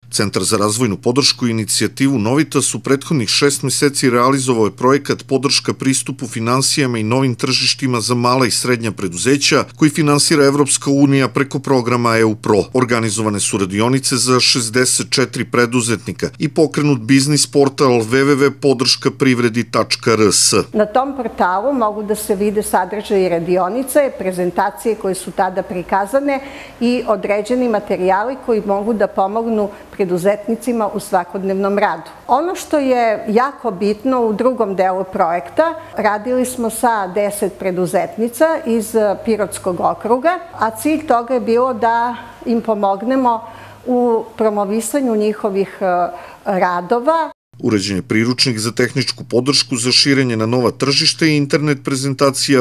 Centar za razvojnu podršku i inicijativu Novitas u prethodnih 6 meseci realizovao je projekat podrška pristupu finansijama i novim tržištima za mala i srednja preduzeća koji finansira Evropska unija preko programa EU Pro. Organizovane su radionice za 64 preduzetnika i pokrenut biznis portal www.podrškaprivredi.rs. Na tom portalu mogu da se vide sadržaji radionice, prezentacije koje su tada prikazane i određeni materijali koji mogu da pomognu preduzetnicima u svakodnevnom radu. Ono što je jako bitno u drugom delu projekta, radili smo sa 10 preduzetnica iz Pirotskog okruga, a cilj toga je bilo da im pomognemo u promovisanju njihovih radova. Uređen je priručnik za tehničku podršku za širenje na nova tržišta i internet prezentacija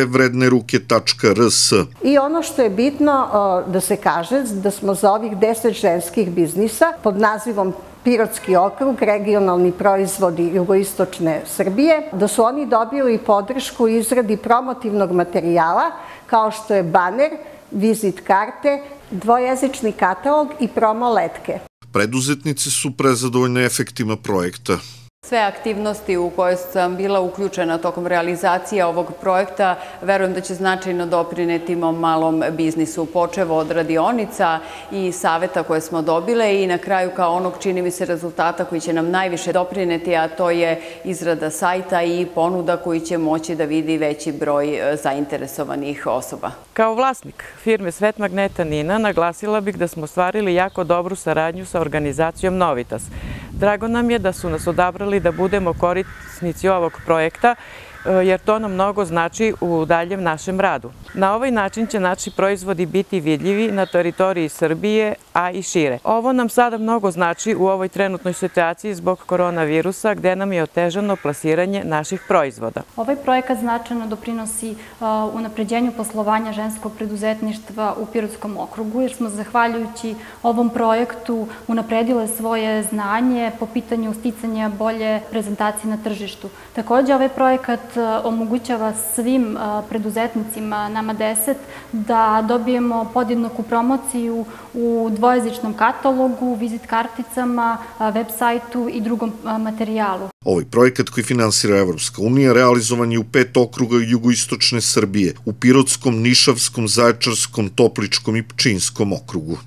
www.vredneruke.rs. I ono što je bitno da se kaže da smo za ovih 10 ženskih biznisa pod nazivom Pirotski okrug, regionalni proizvodi jugoistočne Srbije, da su oni dobili podršku u izradi promotivnog materijala kao što je baner, vizit karte, dvojezični katalog i promo letke. Preduzetnici su prezadovoljni efektima projekta. Sve aktivnosti u koje sam bila uključena tokom realizacije ovog projekta, verujem da će značajno doprineti mom malom biznisu, počev od radionica i saveta koje smo dobile i na kraju kao onog, čini mi se, rezultata koji će nam najviše doprineti, a to je izrada sajta i ponuda koji će moći da vidi veći broj zainteresovanih osoba. Kao vlasnik firme Svet magneta Nina naglasila bih da smo ostvarili jako dobru saradnju sa organizacijom Novitas. Drago nam je da su nas odabrali da budemo korisnici ovog projekta, jer to nam mnogo znači u daljem našem radu. Na ovaj način će naši proizvodi biti vidljivi na teritoriji Srbije, a i šire. Ovo nam sada mnogo znači u ovoj trenutnoj situaciji zbog koronavirusa, gde nam je otežano plasiranje naših proizvoda. Ovaj projekat značajno doprinosi unapređenju poslovanja ženskog preduzetništva u Pirotskom okrugu, jer smo zahvaljujući ovom projektu unapredile svoje znanje po pitanju sticanja bolje prezentacije na tržištu. Takođe, ovaj projekat omogućava svim preduzetnicima, nama 10, da dobijemo podjednaku promociju u dvojezičnom katalogu, vizit karticama, web sajtu i drugom materijalu. Ovaj projekat koji finansira Evropska unija realizovan je u 5 okruga jugoistočne Srbije, u Pirotskom, Nišavskom, Zaječarskom, Topličkom i Pčinjskom okrugu.